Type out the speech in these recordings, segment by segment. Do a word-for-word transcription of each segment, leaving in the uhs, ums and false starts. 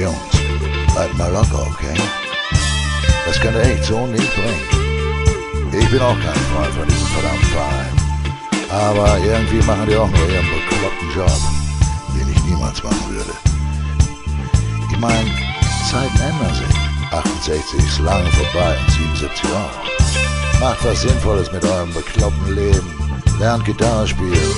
Jungs, bleibt mal locker, okay? Das könnt ihr echt so nicht bringen. Ich bin auch kein Freund von diesem verdammten Verein. Aber irgendwie machen die auch nur ihren bekloppten Job, den ich niemals machen würde. Ich meine, Zeiten ändern sich. achtundsechzig ist lange vorbei und siebenundsiebzig auch. Macht was Sinnvolles mit eurem bekloppten Leben. Lernt Gitarre spielen.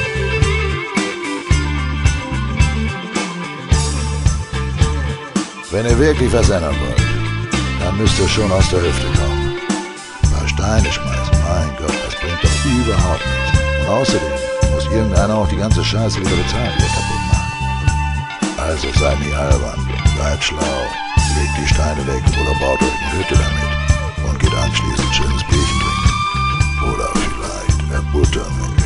Wenn ihr wirklich was ändern wollt, dann müsst ihr schon aus der Hüfte kommen. Ein paar Steine schmeißen, mein Gott, das bringt doch überhaupt nichts. Und außerdem muss irgendeiner auch die ganze Scheiße wieder bezahlen, die ihr kaputt macht. Also seid nicht albern, bleibt schlau, legt die Steine weg oder baut euch eine Hütte damit und geht anschließend schönes Bierchen trinken. Oder vielleicht eine Buttermilch.